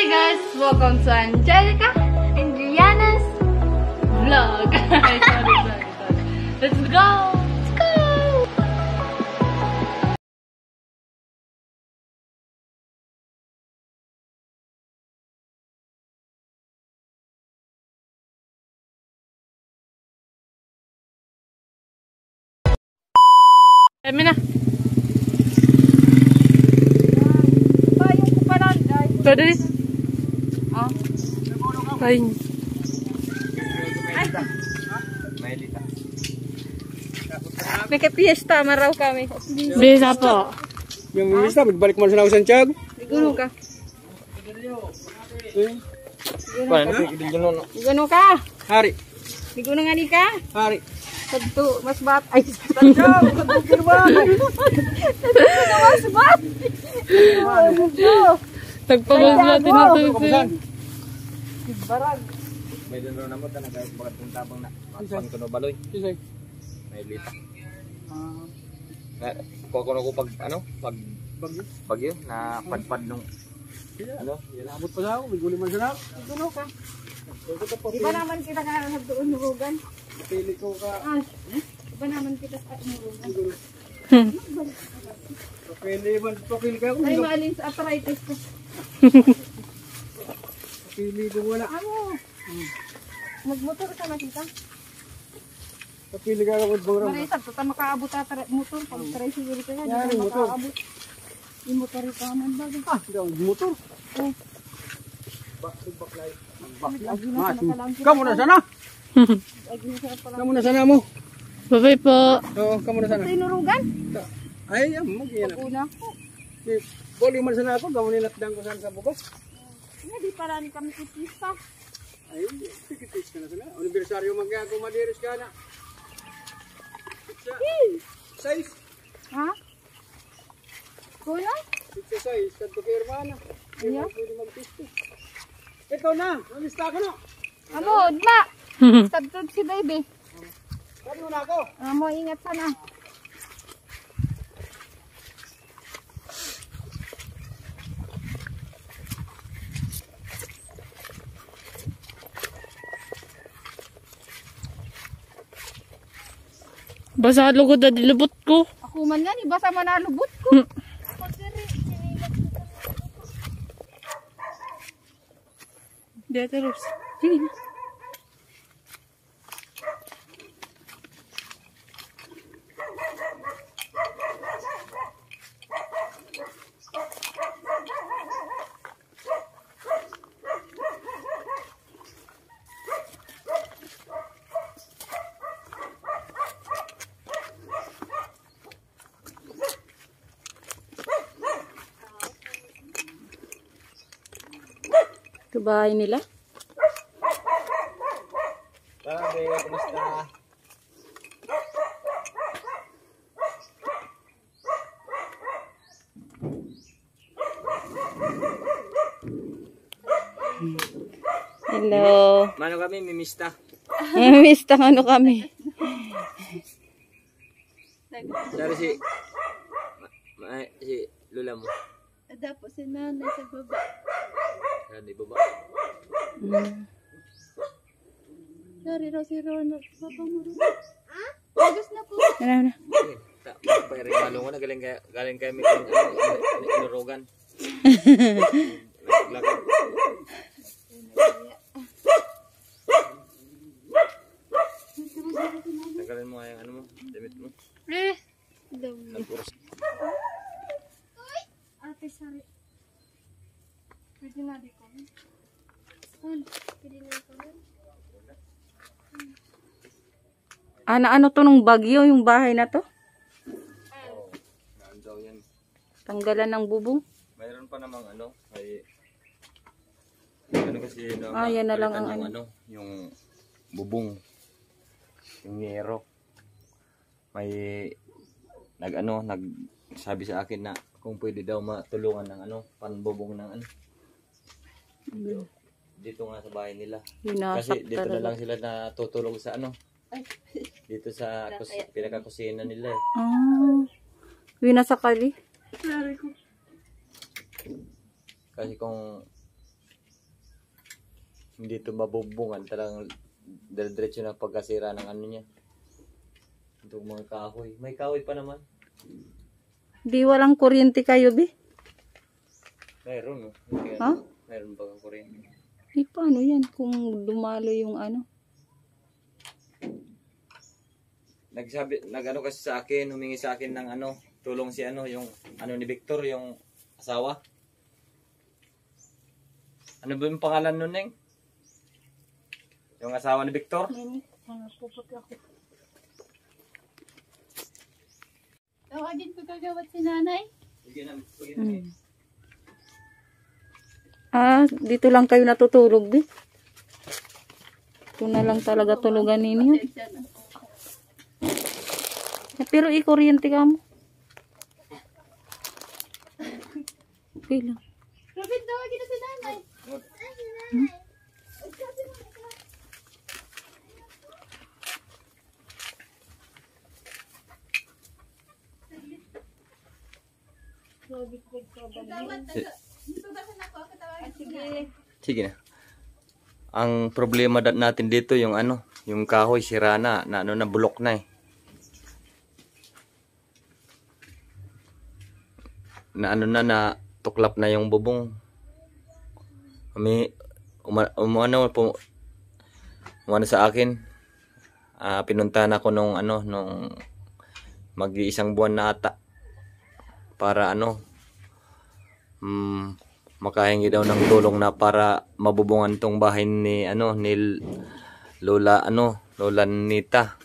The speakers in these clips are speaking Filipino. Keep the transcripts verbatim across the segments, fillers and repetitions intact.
Hey guys, welcome to Angelica and Gianna's vlog. sorry, sorry, sorry. Let's go! Let's go! Kami na. Tadi. Ah. Kain. May ka-fiesta maraw kami. Bisa po. Yung fiesta, magbalik mo sa Santiago. Iguno ka. Iguno Iguno ka. Hari. Iguno nga ni ka. Hari. Sadto mas bat ay Santiago. Sadto kirba. Sadto mas bat. Tagpabas natin na ito. Barag. May doon rin naman na kahit bakit kung tabang na pagpan ko no baloy. May lita. Kuha ko na ko pag ano? Pag bagyo na padpad nung ano? Yanabot pa sa ako. May guli man sa ako. Iguno ka. Iba naman kita ka nagdoon nurugan. Pili ko ka. Iba naman kita sa nurugan. Pili man. Pili ka ako. Ay maalin sa arthritis ko. Pili ko wala. Ano? Magmotor ka nakita? Pili ka ako. Maray sa tuta makaabot sa motor. Pag tricycle ka yan. Yan yung motor. Yung motor ka man ba? Ah, yung motor. Oh. Baklay. Kamu na sana? Kamu na sana mo? Bye-bye po. Oo, kamu na sana. Tinurugan? Ay, yan. Mag-iyan ako. Pag-una ko. Boli man sana ako. Gawin nilatdang ko sana sa bukas. Hindi para ni kami kipista. Ay, kipis ka na sana. Anibersaryo mag-ako madiris ka na. Size. Ha? Kuna? Pizza size. Kanto kay hermana. Iya? Pwede mag-pisto. Ito na. Namista ko na. Amo, udma. Sabtod si baby. Sabi mo na ako. Amo, ingat sana. Basa lugod na dilubot ko. Ako man yan, ibasa man na lubot ko. Dia terus. Sini. Ito bahay nila. Sabi, kumusta? Hello. Mano kami, mimista. Mimista ano kami. Dari si ma, si Lula mo. Dapat si nanay sa baba. Di baba. Hmm. Dari raw si Ronald. Papa mo rin. Ah? Bagus na po. Ano na? Tak, pa rin malungo na galing kay galing kay may inurugan. Lakad. Tanggalin mo yung ano mo, damit mo. Eh. Nagpuros. Ate sari. Pwede na di ko. Pwede na ko. Ano ano to nung bagyo yung bahay na to? Oo. Naandaw yan. Tanggalan ng bubong. Mayroon pa namang ano, may ano kasi na Ah, yan na lang ang yung, ano. ano, yung bubong. Yung yero. May nag ano, nag sabi sa akin na kung pwede daw matulungan ng ano, panbubong ng ano. Dito, dito nga sa bahay nila. Winasak Kasi dito talaga. na lang sila natutulog sa ano. Dito sa kus pinakakusina nila eh. Ah. Winasakali. Sorry ko. Kasi kung Hindi ito mabubungan. Talagang dire-diretso na pagkasira ng ano niya. Itong mga kahoy. May kahoy pa naman. Di walang kuryente kayo, Bi? Mayroon, no? Kaya, Ha? mayroon ba kang kuryente? Di paano yan kung dumalo yung ano? Nagsabi, nagano kasi sa akin, humingi sa akin ng ano, tulong si ano, yung ano ni Victor, yung asawa. Ano ba yung pangalan nun, Neng? Yung asawa ni Victor? Tawagin ko kagawad si nanay. Sige na, sige na. Hmm. Ah, dito lang kayo natutulog, Bi? Ito na lang talaga tulugan ninyo. Eh, pero i-kuryente ka mo. Okay lang. Robin, tawagin na si nanay. Sige. Sige na. Ang problema dat natin dito yung ano, yung kahoy sira na, na ano na bulok na eh. Na ano na na tuklap na yung bubong. Umi uma, umano po umano sa akin. Ah, pinuntahan ako nung ano nung mag-iisang buwan na ata para ano mm, makahingi daw ng tulong na para mabubungan tong bahay ni ano ni Lola ano Lola Nita.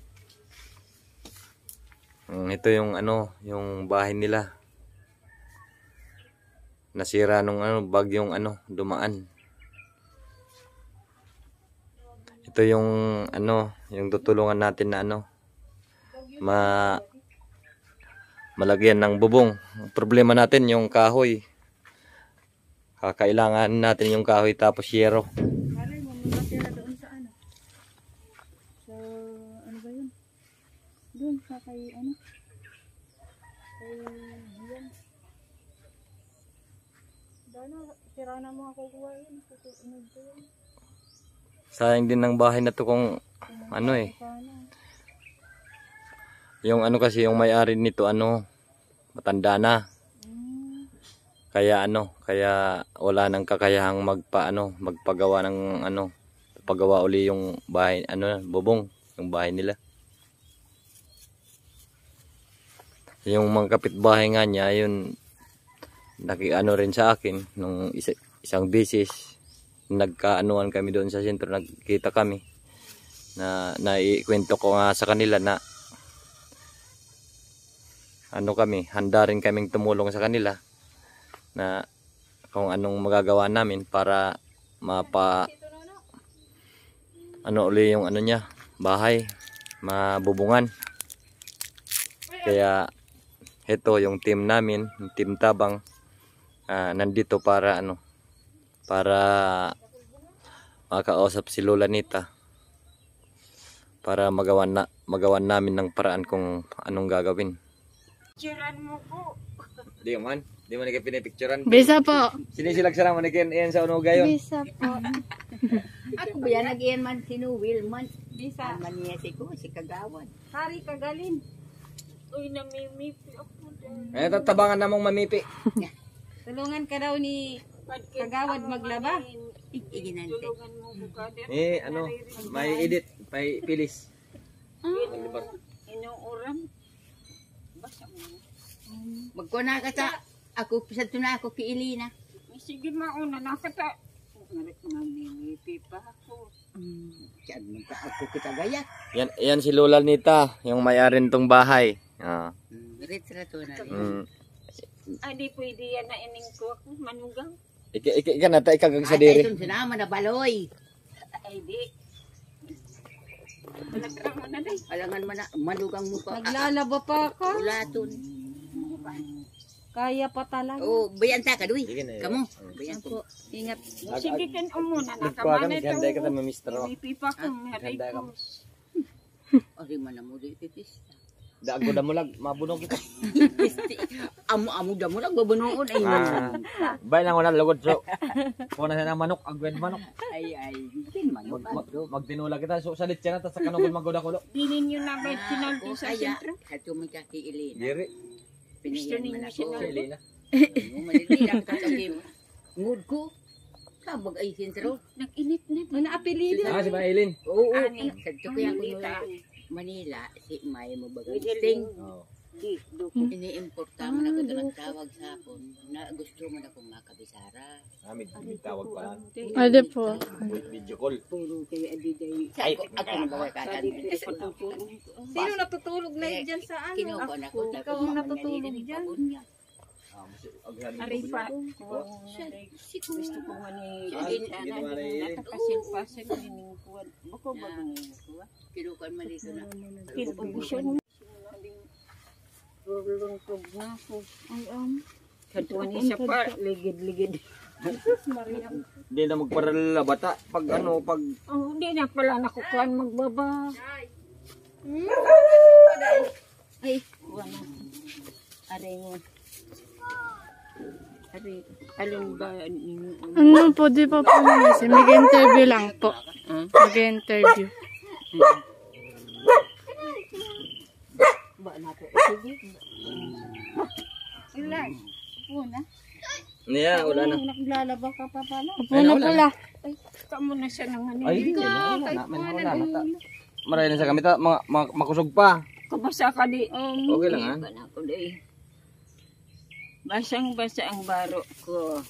Mm, ito yung ano yung bahay nila. Nasira nung ano bagyong ano dumaan. Ito yung ano yung tutulungan natin na ano ma malagyan ng bubong. Ang problema natin yung kahoy. Kakailangan natin yung kahoy tapos yero. Malay mo, magkatira doon sa ano? Sa, ano ba yun? Doon sa kay, ano? Kay, yan. Dana, sira na mo ako kuha yun. Susunod ko yun. Sayang din ng bahay na to kung ano eh. Sana. Yung ano kasi yung may-ari nito ano matanda na. Mm. Kaya ano, kaya wala nang kakayahang magpa ano, magpagawa ng ano, pagawa uli yung bahay ano, bubong, yung bahay nila. Yung mga kapitbahay nga niya, yun nakiano rin sa akin nung isa, isang beses nagkaanuan kami doon sa sentro, nagkita kami na naikwento ko nga sa kanila na ano kami, handa rin kaming tumulong sa kanila na kung anong magagawa namin para mapa ano uli yung ano niya, bahay, mabubungan. Kaya ito yung team namin, yung team Tabang, uh, nandito para ano, para makausap si Lola Nita para magawan na magawan namin ng paraan kung anong gagawin. Picturean mo po. Di man, di man ka pinipicturean. Bisa po. Sinisilag sa naman iyan iyan sa uno gayon. Bisa po. Ako ba yan nag-iyan man sinuwil man. Bisa. Ang maniyasi ko, si Kagawad. Hari kagalin. Uy, namimipi ako dyan. Eh tatabangan namong mamipi. Tulungan ka daw ni Kagawad maglaba. Iginante. Tulungan mo bukader. Eh ano, may edit, may pilis. Inuuram. Basa mo. Magkuna ka sa ako sa tuna ako kay Elena. Sige mauna na kita. Namimipi pa ako. Diyan mo ka ako kitagaya. Yan yan si Lola Nita, yung may-ari nitong bahay. Ah. Retrato na rin. Mm. Ay, di pwede yan na ining ko ako. Manugang. Ika ika ika nata ikagag sa Ay, diri. itong sinama na baloy. Ay, di. Malagkang mo na day. Alangan man na, malugang mo ka. Naglalaba pa ka. Ulaton. Kaya pa talaga. Oh, bayan ta ka, duy. Sige na. Kamu. Bayan ko. Ingat. Sige kan umuna. Nagkuha kami, Nakamanay ganda ka to. sa mister. Pipi pa ko. Meray Ganda ka ko. mo. O, di man na mo di pipis. dago da mo lag mabunong kita. Amo-amo da mo lang babunoon ay. Ah, bay lang wala lugod so. Kuha na sa manok, agwed manok. Ay ay, din man. Mag, mag, magtinula kita so sa litya na ta sa kanugol magoda ko. Dinin niyo na ba sinaldi sa sentro? Hato mo ka kay Elena. Diri. Piniyan man ako. Si Elena. Malililang ka kay ngud ko. Sabag ay sentro. Nag-init na. Ano apelido? Ah, si Maylin. Oo, ani. Sadto kaya ko Manila, si May mo bagang sting. Oo. Ini-importa man ako ng tawag sa akon na gusto man akong makabisara. Amin tawag pa. Ade po. Video call. Puro kayo adiday. Ay, Ako ako na bawa ka kan. Sino natutulog na dyan sa ano? Kinuha na ko. Ikaw ang natutulog dyan. Arifa. Si gusto ko man ni Ah, ginawa na yun. nakasin-pasin ni kuwan. Bako ba ni kuwan? Kinukuan man dito na. Kinukuan. Rulungkog na ako. Ay, um. Katuan isa pa, ligid-ligid. Hindi na magparala bata pag ano pag Oh, hindi na pala nakukuhan magbaba. Ay, kuha na. Aray mo. Aray, alin ba ninyo? Ano po, di pa po naman. Mag-interview lang po. Mag-interview. Ba na ko. Sige. Ilan? Una? niya wala na. Naglalaba ka pa pala. Upo na pala. Ay, kamo na siya ng ano. Ay, wala na, wala na. Maray na sa gamit mga mga- makusog pa. Kabasa ka di. Um, Okay lang ha. Ba na ko di. Basang-basa ang baro ko.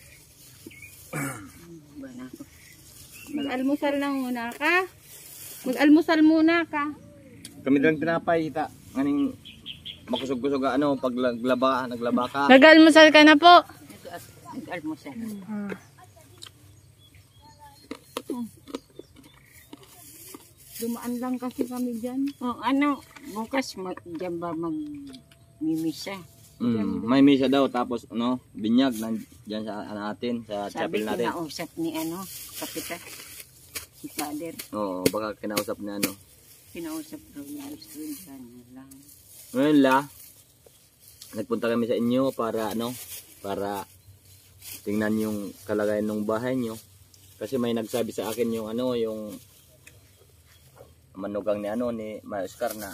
Ba na ko. mag-almusal na muna ka. Mag-almusal muna ka. Kami lang tinapay ita. Nganing makusog-kusog ano pag naglaba, naglaba ka. Nag-almusal ka na po. Nag-almusal. Dumaan lang kasi kami dyan. Oh, ano, bukas mag, dyan ba mag-mimisa? Mm, may misa daw tapos ano, binyag nan diyan sa ano natin sa Sabi chapel natin. kinausap ni ano, kapitan. Si Father, Oo, baka kinausap ni ano. kinausap daw niya. Gusto dyan lang. Ngayon la, nagpunta kami sa inyo para ano, para tingnan yung kalagayan ng bahay nyo. Kasi may nagsabi sa akin yung ano, yung manugang ni ano ni Oscar na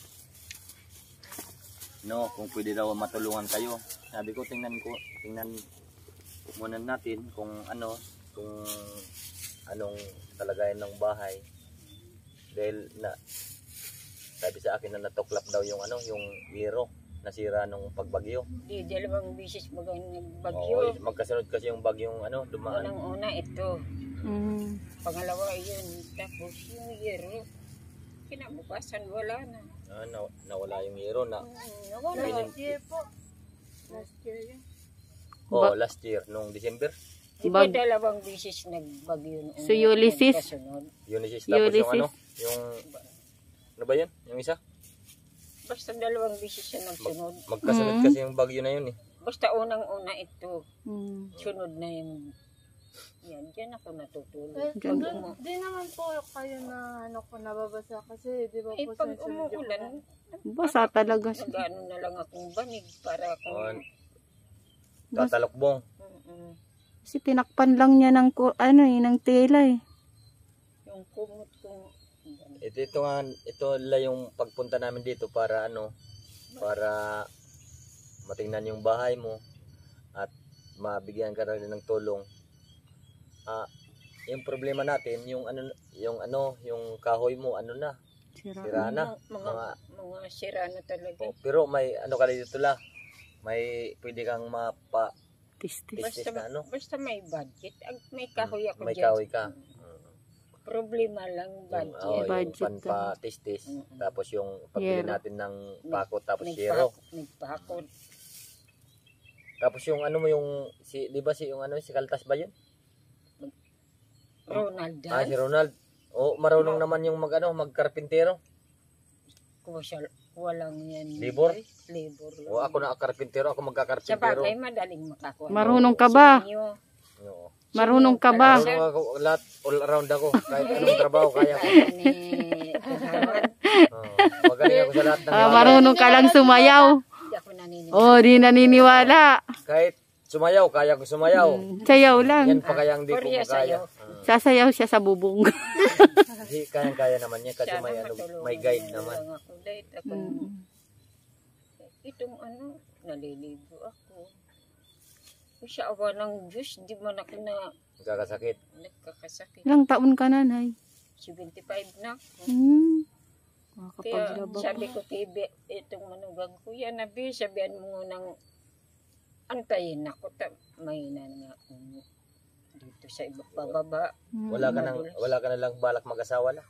no, kung pwede daw matulungan kayo. Sabi ko tingnan ko, tingnan muna natin kung ano, kung anong kalagayan ng bahay. Dahil na sabi sa akin na natuklap daw yung ano, yung biro nasira nung pagbagyo. Di, dalawang bisis magang Oo, nagbagyo. magkasunod kasi yung bagyong ano, dumaan. Unang-una ito. Mm. Pangalawa yun. Tapos yung yero, kinabukasan wala na. Ah, na, nawala yung yero na. Hmm, nawala. Pinin- year po. Last year yun. Oh, last year nung December. Di ba dalawang bisis nagbagyo noon? So, Ulysses? Kasunod. Ulysses tapos yung Ulysses. ano, yung ano ba yun? Yung isa? Basta dalawang bisis siya nagsunod. Magkasunod Mm. kasi yung bagyo na yun eh. Basta unang-una ito. Mm. Sunod na yung... Yan, dyan ako natutulog. Eh, Pag di- umu- Di naman po kayo na ano ko nababasa kasi di ba eh, po pag sunod yung umuulan, Basa talaga siya. nag-ano na lang akong banig para Oh, kung... tatalokbong. Mm-mm. Kasi tinakpan lang niya ng ku- ano eh, ng tela eh. Yung kumot kung... Ito, ito nga, ito la yung pagpunta namin dito para ano, para matingnan yung bahay mo at mabigyan ka rin ng tulong. Ah, yung problema natin, yung ano, yung ano, yung kahoy mo, ano na, Sira. sira na. Mga, Mga, mga sira na talaga. oh, pero may ano ka dito la, may pwede kang mapa, Tistis. Tistis na ano? Basta may budget. Ag, may kahoy ako may dyan. kahoy ka. Problema lang Yung, budget. oh, yung Budget panpatistis, Mm-mm. tapos yung pagbili Yero. natin ng pakot, tapos yero. Nagpakot. Nagpakot. Tapos yung ano mo yung, si, di ba si yung ano, si Kaltas ba yun? Ronald Ah, si Dan. Ronald. Oh, marunong naman yung mag ano, magkarpintero. Kuha siya. Walang yan. Libor? Libor lang. O ako na karpintero, ako Sa magkakarpintero. bagay, madaling makakuha. Marunong ka ba? Sa inyo, Oo. Marunong ka ba? Marunong ako, lahat, all around ako. Kahit anong trabaho, kaya ko. Ni Kagawan. Oh, magaling ako sa lahat ng Ah, bagay. marunong ka lang sumayaw. Hindi ako naniniwala. Oh, di naniniwala. Kahit sumayaw, kaya ko sumayaw. Sayaw lang. Yan pa kaya hindi ko Korea makaya. sayaw. Ah, Sasayaw siya sa bubong. Hindi kaya-kaya naman yan kasi may, ano, may guide naman. Lang ako, dahil ako, itong ano, naliligo ako. Sa awa ng Diyos, di man ako na Nagkakasakit. nagkakasakit. Ilang taon ka na, Nay? seventy-five na ako. Hmm. Kaya Makapaglaba sabi ka. ko, Tibi, itong manugang ko, yan nabi, sabihan mo nang antayin ako. Ta, may na nga akong dito sa iba bababa. Wala ka nang, wala ka na lang balak mag-asawa na.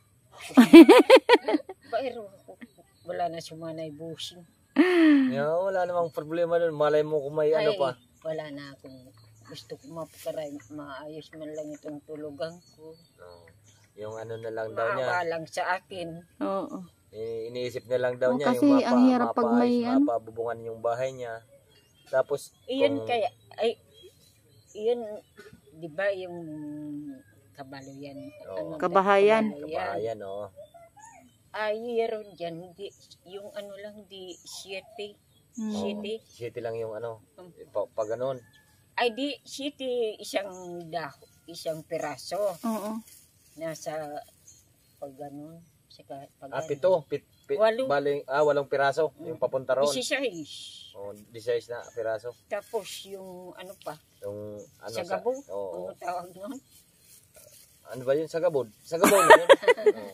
Pero wala na sumanay busing. Yeah, wala namang problema doon. Malay mo kung may ano Ay, pa. wala na akong gusto ko mapakaray, maayos man lang itong tulugan ko. Oh, yung ano na lang daw niya. Maawa lang sa akin. Oo. Eh, iniisip na lang daw Oh, niya kasi yung mapa, ang hirap pag may mapaayos, ano. mapabubungan yung bahay niya. Tapos, Iyan kung- kaya, ay, iyan, di ba yung kabalo yan? Oo. Kabahayan. kabahayan, oh. Ay, yeron dyan, di, yung ano lang, di, siete. Hmm. Siete. City lang yung ano, pa, pa ganun. Ay, di, siete, isang daho, isang piraso. Oo. Nasa, pag ganun, saka, pag Ah, pito. Pit, pit, Walo. baling, ah, walong piraso. Yung papunta roon. Disisays. Oh, disayis na piraso. Tapos, yung ano pa, Yung ano sa sa... gabo, Oo. ano tawag nun? Ano ba yun? Sagabod? Sagabod yun? Oo.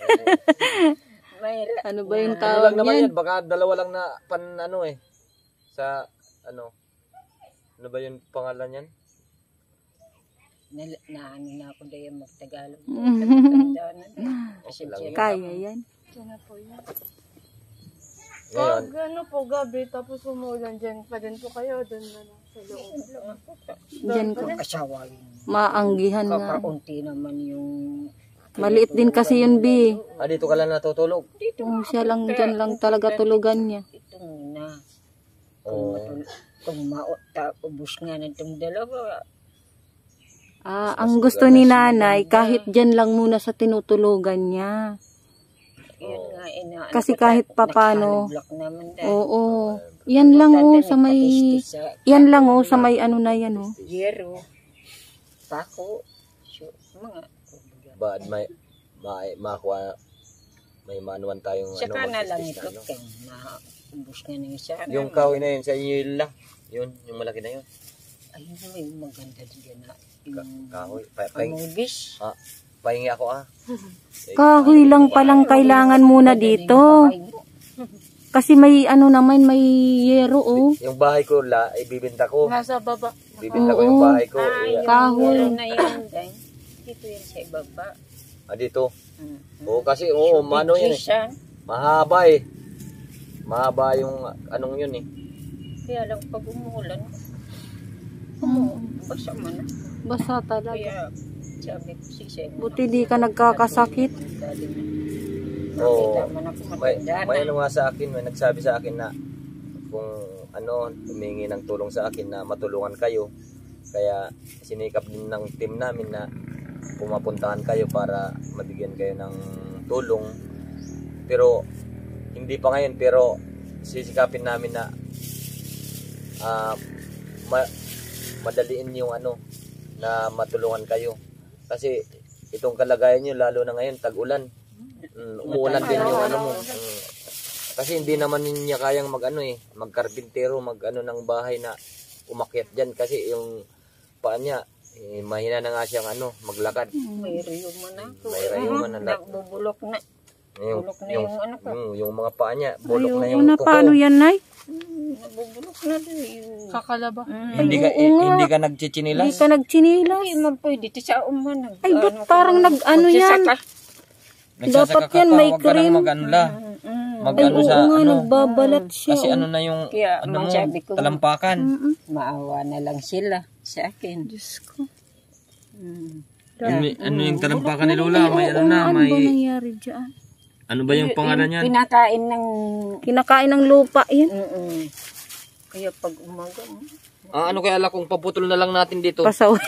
May, Ano ba yung Ano tawag lang naman niyan? yan, baka dalawa lang na pan ano eh. Sa ano. Ano ba yung pangalan yan? na, na ano na ako dahil magtagalog. Mhm. Kasi lang yun. Kaya yan. Ngayon, Pag ano po, gabi, tapos umulan dyan pa din po kayo, doon na lang sa loob. Diyan ko. Asawa yun. Maanggihan nga. Kakaunti naman yung... Maliit din kasi yun, Bi. ah, dito ka lang natutulog. Dito, Kung siya lang dyan lang talaga tulugan niya. itong na. Oo. Itong mauta, ubus nga na itong dalawa. Ah, ang gusto ni nanay, kahit dyan lang muna sa tinutulugan niya. Yan nga, ina. Kasi kahit papano, Naghalublock naman dahil. Oo. Yan lang oh, sa may... Yan lang oh, sa may ano na yan oh. Yero. Pako. So, mga... Ba, may may makuha may manuan tayong Saka ano, na lang mag-test ito. na, ano. Kaya naubos nga na yung sana. Yung kahoy na yun sa inyo yun lang. Yun, yung malaki na yun. Ay, may maganda dyan na. Ka Yung kahoy. Pa pa amubis. ah, pahingi ako ah. Eh, Kahoy lang palang kailangan muna dito. Kasi may ano naman, may yero oh. Yung bahay ko la, ibibenta ko. Nasa baba. Bibenta ko Oo. yung bahay ko. Ah, Iya. yung Kahoy. meron na yun. Dahil dito yan sa ibaba. Ah, dito. Mm. Oo, kasi oo, mano yun eh. Siya. Mahaba eh. Mahaba yung anong yun eh. Kaya lang pag umuulan, umuulan. Basta man. Basa talaga. Kaya sabi ko si Seng. Buti di ka nagkakasakit. Oo. Nakita man ako May, matanda may na. ano nga sa akin, may nagsabi sa akin na kung ano, humingi ng tulong sa akin na matulungan kayo. Kaya sinikap din ng team namin na pumapuntahan kayo para mabigyan kayo ng tulong. Pero hindi pa ngayon, pero sisikapin namin na ah, ma- madaliin yung ano na matulungan kayo. Kasi itong kalagayan nyo, lalo na ngayon, tag-ulan. Mm, umuulan din yung ano mo. Mm. Kasi hindi naman niya kayang mag-ano eh, magkarpintero, mag-ano ng bahay na umakyat dyan. Kasi yung paa niya, eh, mahina na nga siyang ano, maglakad. May rayuman ako. May rayuman na na. Nagbubulok na. Yung, Bulok na yung, yung ano ko. yung, yung mga paa niya, bulok na Ayoko yung na, kuko. paano yan, Nay? Hmm, Nagbubulok na din. Yung... Kakalaba. Mm. Hindi ka, Oo eh, nga. hindi ka Hindi nagchichinilas. ka nagchinilas. Hindi man pwede. Ito sa uman. Nag, Ay, ba't ko parang lang, nag-ano yan? magsasaka. Nagsasaka dapat ka yan, pa, may wag ka lang cream. mag-ano la. Mm. Mag Ay, ano oo sa nga, ano. nagbabalat siya. Kasi oh. ano na yung Kaya, ano mo, masabi ko, talampakan. Mm-mm. maawa na lang sila sa akin. Diyos ko. Mm. Ano, ano yung talampakan ni Lola? May ano Oo na, nga, ano ba may... nangyari dyan? Ano ba yung pangalan niyan? Pinakain ng... Kinakain ng lupa yan. Mm-mm. Kaya pag umaga, Ah, ano kaya ala kung paputol na lang natin dito? Pasaway.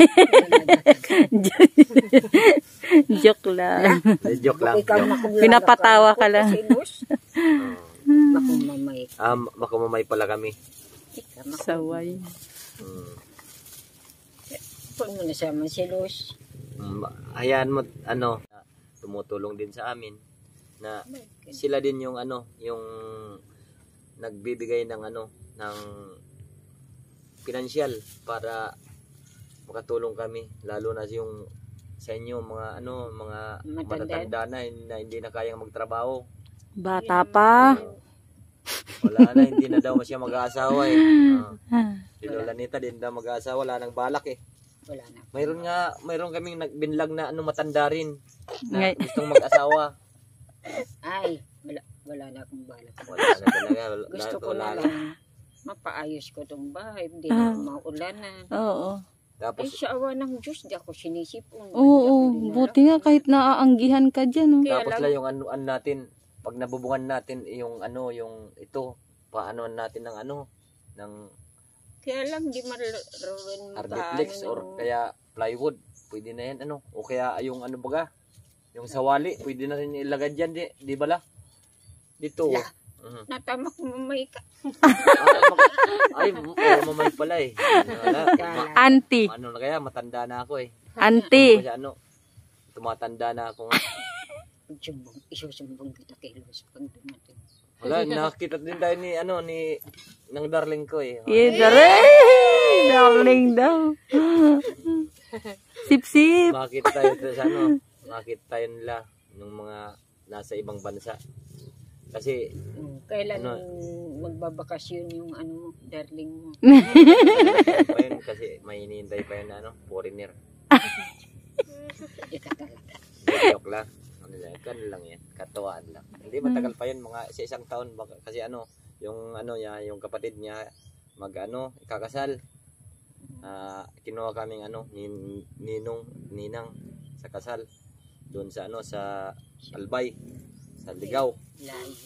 Joke lang. Eh, joke lang. Ikaw Joke. nakublaga Pinapatawa ka lang. Silos. Oh. Ako mamay. Ah, makamamay pala kami. Ikaw makublaga. Saway. Hmm. Kung mo nasama silos. Mm, hayaan mo, ano, tumutulong din sa amin na sila din yung ano, yung nagbibigay ng ano, ng financial para makatulong kami, lalo na yung sa inyo mga ano, mga Matanda. matatanda na, na hindi na kayang magtrabaho. Bata pa. Wala na, hindi na daw siya mag-aasawa eh. Ah, si Lola Nita din daw mag-aasawa, wala nang balak eh. Wala na. Mayroon nga, mayroon kaming nagbinlag na ano matanda rin na Ngay- gustong mag-asawa. Ay, wala, wala na akong balak. Wala na talaga. Wala, Gusto ko wala na na. lang mapaayos ko itong bahay. Hindi na maulanan. Oo. Ay, Tapos, sa awa ng Diyos, di ako sinisipon. Oo, buti nga kahit naaanggihan ka dyan. Oh. Kaya tapos lang- lang yung ano, ano natin, pag nabubungan natin yung ano, yung ito, paano natin ng ano, ng Kaya lang, di maroon Arbitlex or kaya plywood. Pwede na yan, ano. O kaya yung ano baga, yung sawali, pwede na rin ilagay dyan, di, di ba la? Dito. La. Mhm. Natamak mamay ka. Ay, ay, mamay pala eh. Wala, ma- Auntie. ano na kaya, matanda na ako eh. Auntie. Kasi ano, tumatanda na ako nga. Sumbong, isusumbong kita kay Luz pag dumating. Wala, nakita din tayo ni, ano, ni, ng darling ko eh. Yeah, darling. Darling daw. Sip-sip. Makita tayo sa ano, makita tayo nila ng mga nasa ibang bansa. Kasi, Hmm, kailan Ano? magbabakasyon yung ano mo, darling mo. pa yun, kasi may hinihintay pa yun na ano, foreigner. Ika talaga. Joke lang. Ano lang, kan lang yan, katuwaan lang. Hindi matagal pa yun, mga sa isang taon. Baka, kasi ano, yung ano niya, yung kapatid niya, mag ano, ikakasal. Ah, kinuha kaming ano, nin, ninong, ninang sa kasal. Doon sa ano, sa Albay, sa Ligaw. Layo.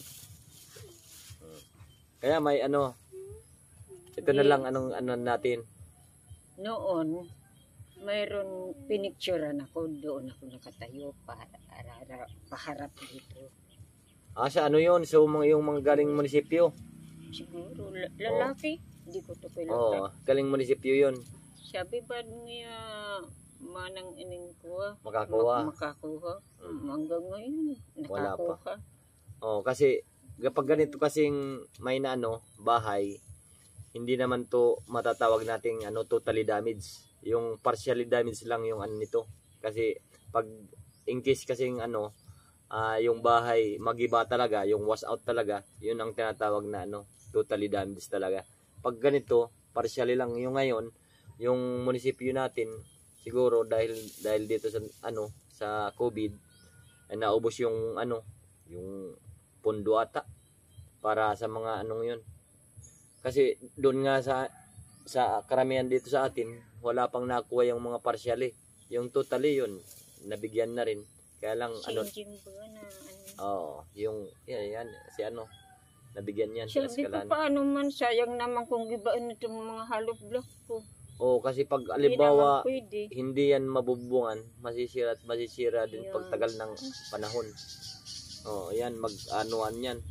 Kaya may ano, ito na lang anong ano natin. Noon, mayroon pinicturean ako, doon ako nakatayo para, para, para paharap dito. Ah, sa ano yun? So, mga, yung mga galing munisipyo. Siguro, la- lalaki. Hindi ko to kilala. Oo, galing munisipyo yun. Sabi ba niya, manang ining kuha? Makakuha. Mak- makakuha. Mm. Hanggang ngayon, Wala pa. nakakuha. Oh, kasi kapag ganito kasing may na ano, bahay, hindi naman to matatawag nating ano totally damaged. Yung partially damaged lang yung ano nito. Kasi pag in case kasing ano, ah, yung bahay magiba talaga, yung wash out talaga, yun ang tinatawag na ano, totally damaged talaga. Pag ganito, partially lang yung ngayon, yung munisipyo natin siguro dahil dahil dito sa ano, sa COVID ay naubos yung ano, yung pondo ata para sa mga anong yun. Kasi doon nga sa sa karamihan dito sa atin, wala pang nakuha yung mga partially. Yung totally yun, nabigyan na rin. Kaya lang ano, Changing ba na ano? oh, yung yan, yan si ano, nabigyan yan sa Sabi ko, Escalante. paano man, sayang naman kung gibaan itong mga hollow block ko. Oh, kasi pag Hindi alibawa naman pwede. hindi yan mabubungan, masisira at masisira din Yun. pagtagal ng panahon. Oh, yan mag-anuan yan.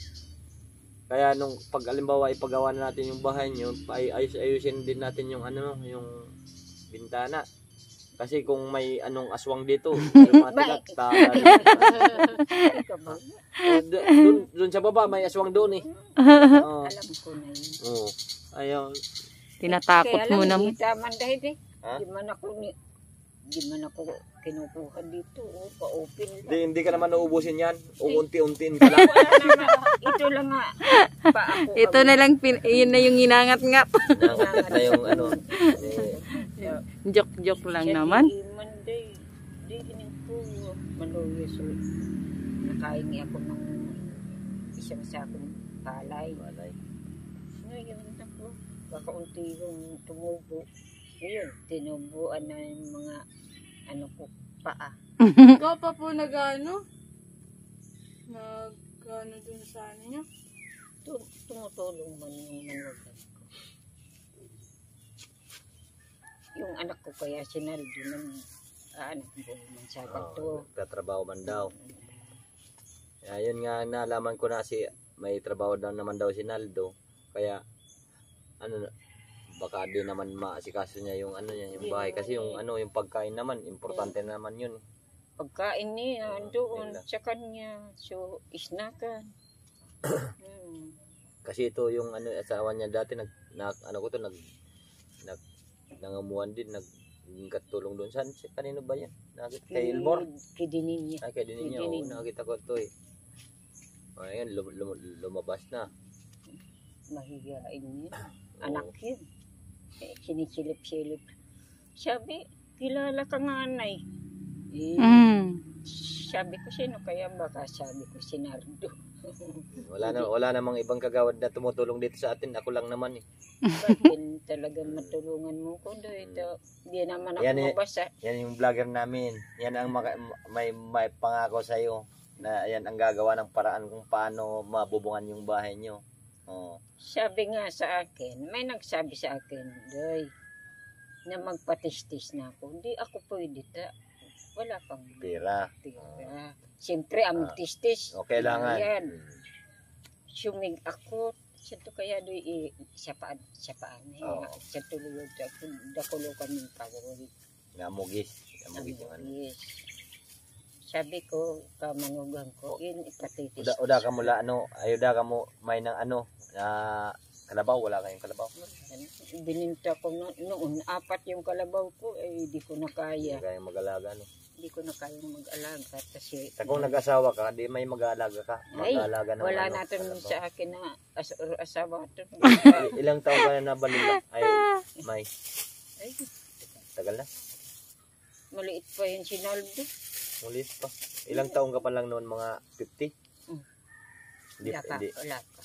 Kaya nung pag alimbawa ipagawa na natin yung bahay niyo, ay ayus ayusin din natin yung ano, yung bintana. Kasi kung may anong aswang dito, automatic at Ikaw ba? doon doon sa baba may aswang doon eh. Oh, Alam ko na yun. oh. Ayaw. Tinatakot Kaya mo lang, naman. di taman dahil eh. Ha? Di man ako, ni, di man ako kinukuha dito. Oh, pa-open lang. Hindi, hindi ka naman nauubusin yan. Uunti-untiin ka lang. Wala naman. Ito lang nga. Pa ako. Ito na lang, pin- yun na yung inangat-ngat. Nangat na yung ano. Eh, Joke-joke lang Siya naman. di man day. Di ining ko. Maluyo so. Nakaingi ako ng isang sakong palay. malay. Ngayon ako. Kakaunti yung tumubo. Ngayon, tinubuan na yung mga ano ko, paa. Ikaw pa po nag-ano? Nag-ano dun sa ano niya? Tu- tumutulong man yung manugan ko. yung anak ko kaya sinaldo ng ah, anak ko man sabat Oh, to. nagtatrabaho man daw. Ayun nga, nalaman ko na si may trabaho daw naman daw si Naldo. Kaya ano baka di naman maasikaso niya yung ano niya, yung bahay kasi yung ano yung pagkain naman importante naman yun. Pagkain niya Oo, doon yun lang. sa kanya. So, isnakan. hmm. Kasi ito yung ano asawa niya dati nag na, ano ko to nag nag nangamuan din nag katulong doon saan si kanino ba yan? Nakita kay Ilmor. Kidinin niya. Ay kay din niya. Kidinin. Oo, nakita ko to eh. Ayun lum, lum, lumabas na. Mahihain niya. Oo. Anak yun. Eh, sinisilip-silip. Sabi, kilala ka nga anay. Eh, Mm. sabi ko sino kaya baka sabi ko si Nardo. Wala na wala namang ibang kagawad na tumutulong dito sa atin. Ako lang naman eh. Bakit talagang matulungan mo ko do ito. Hindi naman ako Yan eh. mabasa. Yan yung vlogger namin. Yan ang maka, may may pangako sa iyo na yan ang gagawa ng paraan kung paano mabubungan yung bahay nyo. Oh. Sabi nga sa akin, may nagsabi sa akin, Doy, na magpatistis na ako. Hindi ako pwede ta. Wala pang Pira. tira. Siyempre, ang Ah. tistis. O kailangan. Yan. Sumig ako. Siya to kaya doy eh, siya paan, siya paan. Eh. Oo. Siya tuluyod. Dakulo kami pagawin. Namugis. Namugis yung ano. Yes. Sabi ko, kamanugan ko, yun ipatitis. Uda, uda ka mula ano, ayuda ka mo may ng ano, na kalabaw, wala kayong kalabaw. Bininta ko no, noon, apat yung kalabaw ko, eh, di ko na kaya. Hindi kayong mag-alaga no. Hindi ko na kayang mag-alaga kasi Sa kung nag-asawa ka, di may mag-aalaga ka. ay, Mag-aalaga ng wala ano, natin kalabaw. sa akin na as asawa to. I- Ilang taon ka na nabalila? Ay, may Ay, tagal na. maliit pa yung sinaldo. Mulis pa. Ilang taon ka pa lang noon, mga fifty? Mm. Hindi, Wala pa, hindi. wala pa.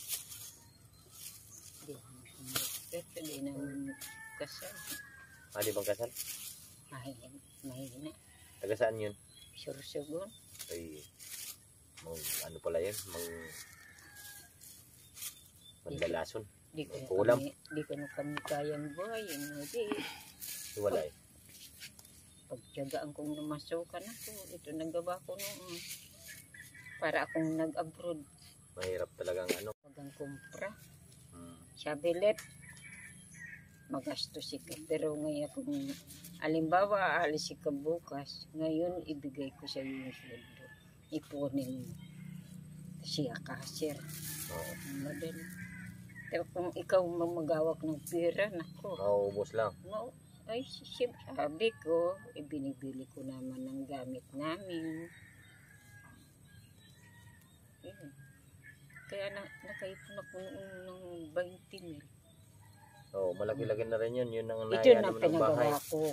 Hindi, hindi naman kasal. Ah, di bang kasal? Mahina, mahina. Taga saan yun? Sursugon. Ay, mag, ano pala yun? Mag, mandalason. Di ko na Kulam. kami, di ko na kami kayang buhayin. Hindi. Wala eh. Pagtyagaan kong namasukan ako, ito nagawa ko noon. Para akong nag-abroad. Mahirap talagang ano. Pagang kumpra. Hmm. Sabi, let, magastos ka. Pero ngayon kung, alimbawa, aalis ka bukas, ngayon ibigay ko sa iyo yung sweldo. Ipunin mo. Siya kasir. Oo. Madali. Pero kung ikaw mamagawak ng pera, nako. Mauubos lang. No, ay, siyempre, sabi ko, ibinibili ko naman ng gamit namin. Yun. Kaya na, nakaipon ako noon ng twenty mil. Oo, malaki-laki na rin yun. Yun ang Ito naiano na mo ng bahay. pinagawa ko.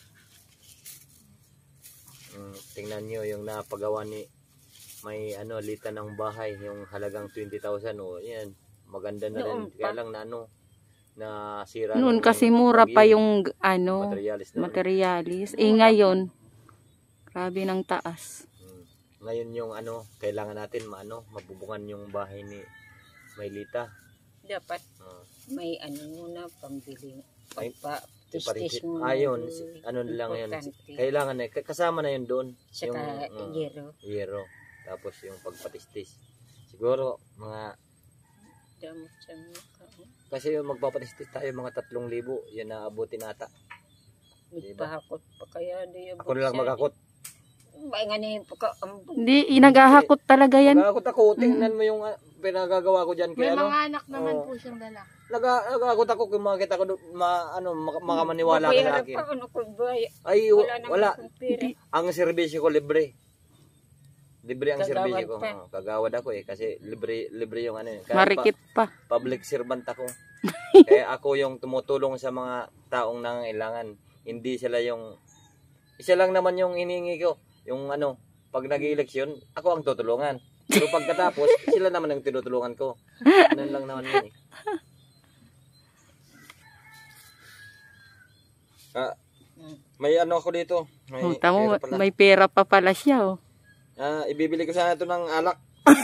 Mm, tingnan nyo yung napagawa ni may ano, lita ng bahay. Yung halagang twenty thousand. O, yan. Maganda na rin. Noon Kaya pa. lang na ano, na sira. Noon ng kasi mura pa bagyo. yung ano, Materialis na rin. materialis. Eh ngayon, grabe ng taas. Mm. Ngayon yung ano, kailangan natin maano, mabubungan yung bahay ni Maylita. Dapat Uh, may ano muna, pambili. Ay, Pagpa, iparinti- tis-tis mo. Ayun, ano lang yun. Importante. Kailangan eh, kasama na yun doon. Yung Saka uh, yero. yero. Tapos yung pagpatistis. Siguro, mga, Damot sa mukha. kasi yung magpapatistis tayo, mga tatlong libo, yan naabutin nata. Diba? Nagpahakot pa kaya doon. Ako na lang magakot. Bay nga niya pagka ang Hindi, inaghahakot talaga yan. Magakot ako, tingnan mo yung uh, pinagagawa ko dyan. May Kaya ano, mga anak naman Oo. po siyang dala. naga- nagakot ako kung makita ko, do- ma, ano, mak- makamaniwala ka sa babayaran akin. pa ano ko bay. Ay, Wala wala. naman wala. akong pera. Ang serbisyo ko libre. Libre ang Kagawad serbisyo ko. pa. Oh, kagawad ako eh kasi libre libre yung ano eh. Kaya Marikit pa. pa- public servant ako. Kaya ako yung tumutulong sa mga taong nangangailangan. Hindi sila yung isa lang naman yung hinihingi ko. Yung ano, pag nag-eleksyon, ako ang tutulungan. Pero pagkatapos, sila naman ang tinutulungan ko. Ganun lang naman yun eh. Ah, may ano ako dito. May, Oh, tamo, pera pala. may pera pa pala siya. Oh. Ah, ibibili ko sana ito ng alak.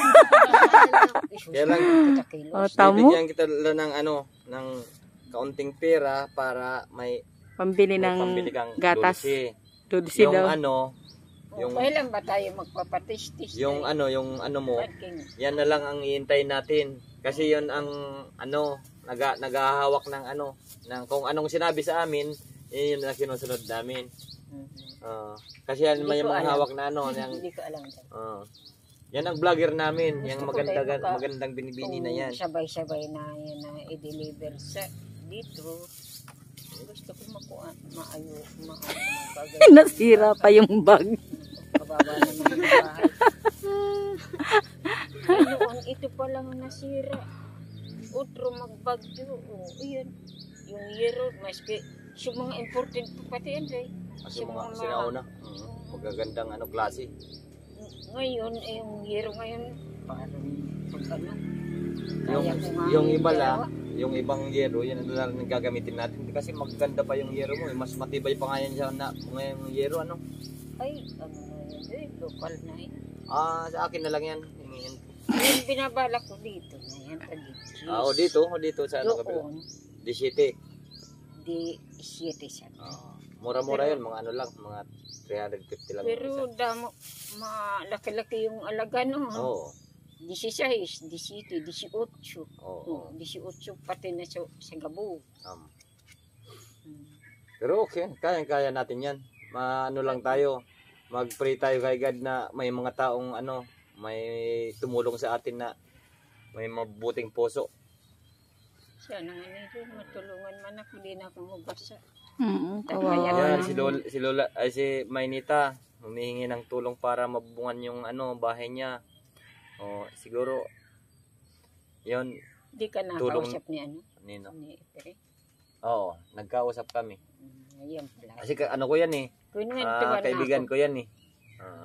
Kaya lang, Oh, tamo. Bibigyan kita lang ng ano, ng kaunting pera para may Pambili May ng pambili kang gatas. dulce. Dulce Yung daw. ano, Yung, yung kailan ba tayo magpapatistis? yung ano, yung ano mo, Parking. yan na lang ang iintayin natin. Kasi yon ang ano, naga, naghahawak ng ano, ng kung anong sinabi sa amin, yun yung na sinusunod namin. Mhm. Ah, kasi yan Hindi may ko mga alam. hawak na ano, yung, Hindi ko alam. ah, yan ang vlogger namin, yung Gusto ko maganda, kayo maka- magandang binibini na yan. Kung sabay-sabay na yan na i-deliver sa dito. Gusto ko makuha, maayo, maayo, magagay. Nasira pa yung bag. Kababa naman ang bahay. Ay, noon, ito pa lang nasira. Otro magbagyo. O, iyan. Yung yero, maski, yung mga important pa pati yan, Ray. Kasi Yung mga mga- sinauna, mm, magagandang ano, klase. Ngayon, eh, yung yero ngayon, parang pag ano. Yung, kaya ko nga yung iba dalawa. lang, yung ibang yero, yan ang lang gagamitin natin. Kasi maganda pa yung yero mo, eh. Mas matibay pa nga yan siya na ngayong yero, ano. Ay, ano na yan, eh, local na yan. Ah, sa akin na lang yan. Hingin. Yung binabala ko dito na yan, tagit. Ah, o dito, o dito sa ano kabila. Doon, Di City. di siyete siya. Ah, mura-mura yun, mga ano lang, mga three hundred fifty lang. yung Pero isa. damo, malaki-laki yung alaga no. Oo. sixteen, seventeen, eighteen. Oo. Oh, eighteen pati na sa, sa Gabo. Um, Hmm. pero okay, kaya-kaya natin yan. Maano lang tayo, mag-pray tayo kay God na may mga taong ano, may tumulong sa atin na may mabuting puso. Siya nang ano matulungan man ako, di na ako mabasa. Mm, Kaya kawawa. Yan, Ah. si Lola, si Lola, ay si Maynita, humihingi ng tulong para mabungan yung ano, bahay niya. O, siguro, yun, Di ka Tulong- nakausap ni ano, nino. ni Ipre. Oo, nagkausap kami. Hmm, ayan pala. Kasi ka- ano ko yan eh, Kunwentuhan ah, kaibigan na ko yan eh. Ah.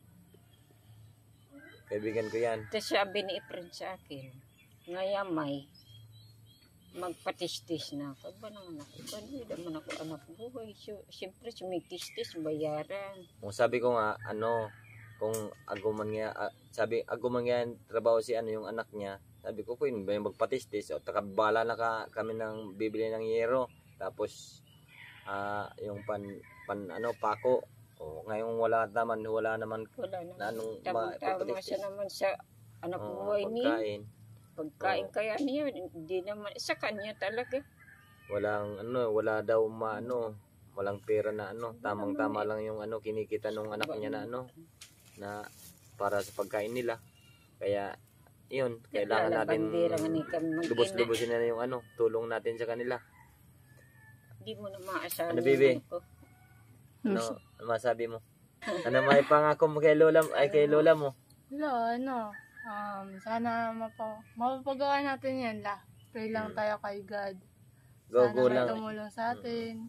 Kaibigan ko yan. Tapos sabi ni Ipre sa akin, ngayon may magpatistis na ako. Ba naman ako? Ba naman ako anak buhay? So, siyempre, sumitistis, bayaran. Kung sabi ko nga, ano, kung aguman nga, ah, sabi, aguman nga yan, trabaho si ano yung anak niya, sabi ko po yun, ba yung magpatistis, o takabala na ka, kami ng bibili ng yero, tapos, ah, yung pan, pan, ano, pako, o ngayon wala naman, wala naman, Wala na naman. anong Tama-tama mapapatistis. siya naman sa anak Oo, buhay ni. pagkain, Pagkain kaya niya, hindi naman, sa kanya talaga. walang, ano, wala daw maano, walang pera na ano, tamang-tama lang yung ano, kinikita nung anak niya na ano, na para sa pagkain nila. Kaya, yun, kailangan natin Bandera nga ni kami mag-ina. lubos-lubosin na yung ano, tulong natin sa kanila. Hindi mo na maasahan. Ano, Bibi? yung ko. Ano, ano masabi mo? Ano may pangako mo kay lola, ay kay lola mo? Hello, ano, um, sana mapa, mapapagawa natin yan la. Pray lang Hmm. tayo kay God. Go, Sana go may lang. tumulong sa atin.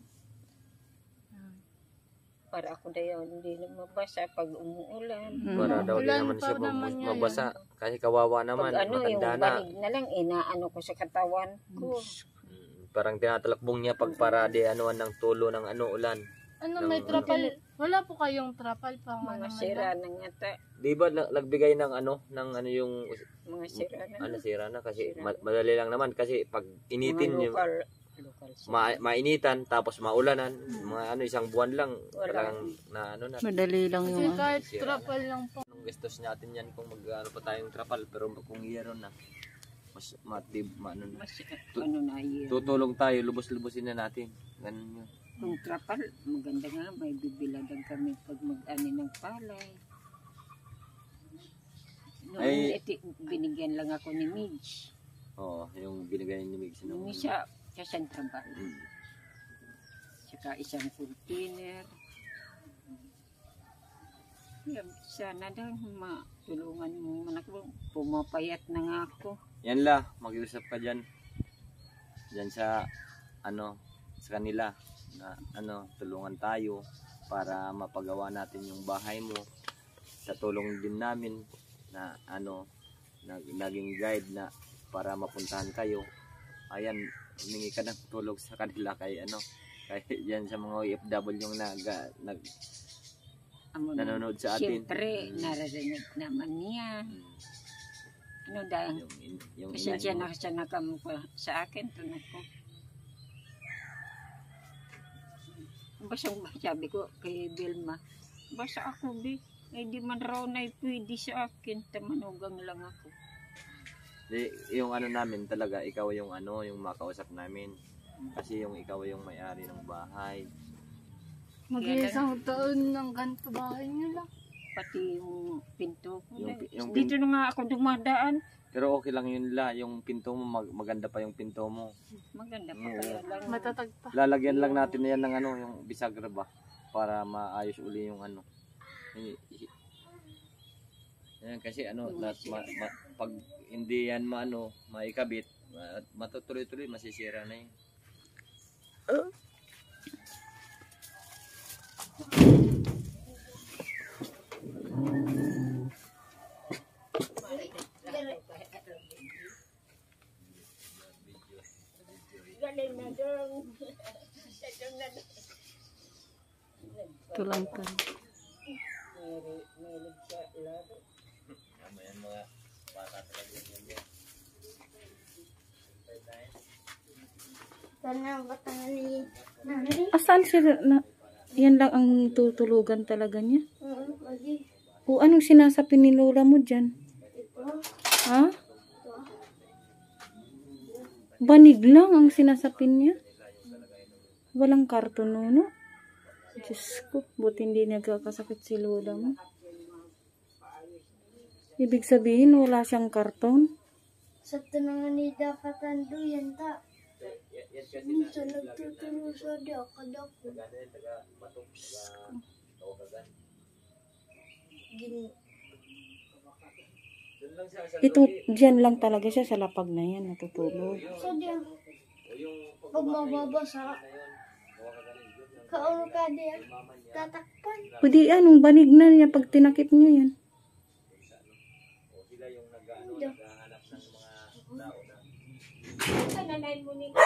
Para ako na yun, hindi na mabasa pag umuulan. Mm. Para daw din Ulan naman pa siya naman mab- ngayon. mabasa. Kasi kawawa naman, Pag ano, yung matanda na. balig na lang, inaano ko sa katawan ko. Mm, Parang tinatalakbong niya pag para di anuan ng tulo ng ano ulan. Ano, Ng- may trapal, wala po kayong trapal pang Mga ano, sira ng ngata. Di ba na- nagbigay ng ano, ng ano yung Mga sira ng ano sira na kasi Sira. ma- madali lang naman kasi pag initin mga yung local, local sira. ma- mainitan tapos maulanan, mga ano isang buwan lang Wala. talagang na ano na. Madali lang Kasi yung ano. kahit Sira trapal lang po. Anong gastos natin yan kung mag-ano pa tayong trapal pero kung yero na mas matib ma, ano, na. Mas, ano na yun. Tutulong tayo, lubos-lubosin na natin. Ganun yun. Kung trapal, maganda nga, may bibilagan kami pag mag-ani ng palay. Noon, Ay- iti, binigyan lang ako ni Midge. Oo, yung binigay ni Mix. Yung isa, siya siyang trabaho. Mm. Saka isang container. Yan, sana daw matulungan mo man ako. Pumapayat na nga ako. Yan la, mag-iusap ka dyan. Dyan sa, ano, sa kanila. Na, ano, tulungan tayo para mapagawa natin yung bahay mo. Sa tulong din namin na, ano, nag, naging guide na para mapuntahan kayo. Ayan, humingi ka ng tulong sa kanila kay, ano, kay yan sa mga O F W yung nag, nag, Amo na- nanonood sa atin. Siyempre, Mm. naririnig naman niya. Mm, Ano dahil? yung, in- yung Pasensya ina na niyo. siya nakamukha sa akin. Tunod ko. basta sabi ko kay Vilma, basta ako bi, eh di man raw na pwede sa akin, tamanugang lang ako. Di, yung ano namin talaga, ikaw yung ano, yung makausap namin. Kasi yung ikaw yung may-ari ng bahay. Mag-iisang taon ng ganito bahay niyo lang. Pati yung pinto ko. Yung na- pi- yung Dito na nga ako dumadaan. Pero okay lang yun la, yung pinto mo, mag- maganda pa yung pinto mo. Maganda pa Oo. kaya lang. Matatag pa. Lalagyan lang natin na yan ng ano, yung bisagra ba? Para maayos uli yung ano. I- i- Yan kasi ano, lahat ma, ma, pag hindi yan maano, maikabit, ma- matutuloy-tuloy, masisira na yun. Galing na dong. Ito lang to. Meron siya laro. Tama yan mga bata talaga yan yan. Sana batangan ni nanay. Asan sila na? Yan lang ang tutulugan talaga niya. Oo, lagi. O anong sinasabi ni Lola mo dyan? Ito. Ha? Banig lang ang sinasapin niya. Walang karton no? Diyos ko, buti hindi nagkakasakit si Lola mo. Ibig sabihin, wala siyang karton. Sa tanangan ni dakatan do yan ta. Minsan nagtuturo sa dakadako. Gini. Ito, dyan lang talaga siya sa lapag na yan, natutulog. Sa diyan. Pag mababasa. Kauno ka diyan. Tatakpan. Pwede anong banig na niya pag tinakip niya yan. Nanay mo ni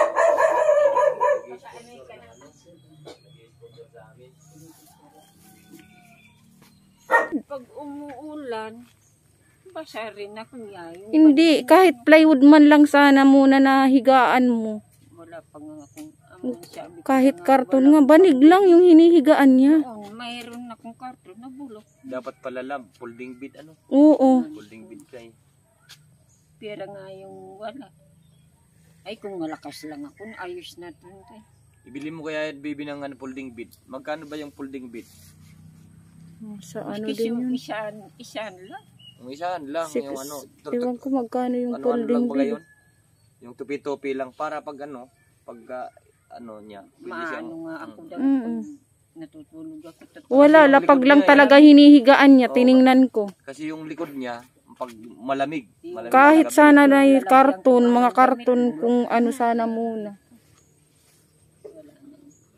pag umuulan, basa rin ako niya. Yung Hindi, kahit plywood man lang sana muna na higaan mo. wala pa nga akong ang sabi ko Kahit nga, karton wala nga, banig lang yung hinihigaan niya. Oo, mayroon akong karton na bulok. Dapat pala lang, folding bed ano? Oo. Folding bed kay. Pera nga yung wala. Ay, kung malakas lang ako, ayos na ito. Ibili mo kaya baby ng ano, folding bed. Magkano ba yung folding bed? Sa ano Kasi din yung yun? isaan, isaan lang. Yung isahan lang, Six, yung ano, tu- ewan ko magkano yung ano, ano lang folding ba bed. yun? Yung tupi-tupi lang para pag ano, pag ah, ano niya. pwede siyang- Maano nga ako Mm. daw Mm-mm. pag natutulog ako. Tatlo. Wala, Kasi yung lapag likod lang niya, talaga yan. hinihigaan niya, Oo. tiningnan ko. Kasi yung likod niya, pag malamig. malamig Kahit sa gabi. sana na yung karton, mga karton kung ano sana muna. Wala na.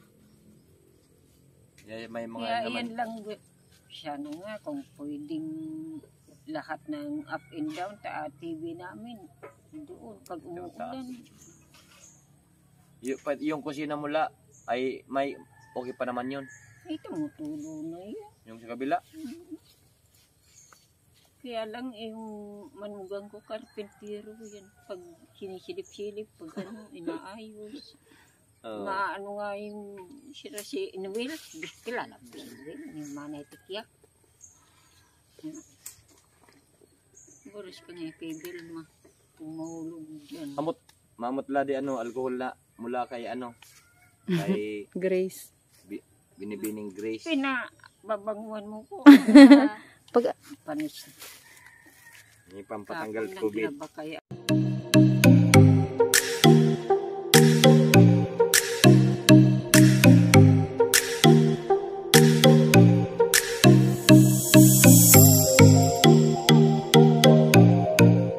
Yeah, may mga Kaya naman. yan lang, siya na nga kung pwedeng lahat ng up and down ta T V namin. Doon, pag umuulan. Yung, pa- yung kusina mula ay may okay pa naman yun. Ay, tumutulo na yun. Yung sa kabila. Kaya lang yung manugang ko, karpentero yan. Pag sinisilip-silip, pag ano, inaayos. Oo. Maano nga yung sira si Noel. Kilala ko si Noel, yung manay tikyak. Boros ka nga kay Vilma. Kung mahulog yan. Amot, mamot la di ano, alcohol na mula kay ano, kay Grace. bi, binibining Grace. Pinababanguan mo ko. Pag Panis. May pampatanggal Kapag tubig. naglaba kaya.